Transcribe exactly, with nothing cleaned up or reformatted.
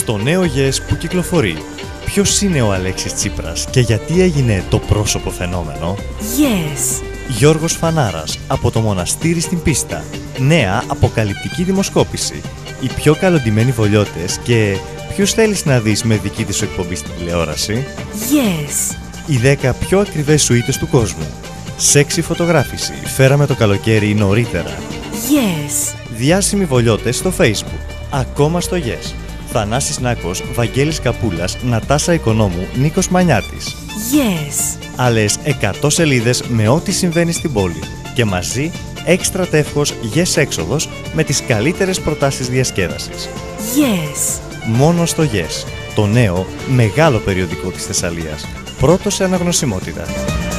Το νέο Yes που κυκλοφορεί. Ποιος είναι ο Αλέξης Τσίπρας και γιατί έγινε το πρόσωπο φαινόμενο? Yes. Γιώργος Φανάρας, από το μοναστήρι στην πίστα. Νέα αποκαλυπτική δημοσκόπηση. Οι πιο καλοντημένοι βολιώτες και ποιους θέλεις να δεις με δική της σου εκπομπή στην τηλεόραση? Yes. Οι δέκα πιο ακριβές σουίτες του κόσμου. Σεξι φωτογράφηση. Φέραμε το καλοκαίρι νωρίτερα. Yes. Διάσημοι βολιώτες στο Facebook. Ακόμα στο Yes. Θανάσης Νάκος, Βαγγέλης Καπούλας, Νατάσα Οικονόμου, Νίκος Μανιάτης. Yes. Άλλες εκατό σελίδες με ό,τι συμβαίνει στην πόλη. Και μαζί έξτρα τεύχος Yes έξοδος με τις καλύτερες προτάσεις διασκέδασης. Yes. Μόνο στο Yes. Το νέο μεγάλο περιοδικό της Θεσσαλίας. Πρώτο σε αναγνωσιμότητα.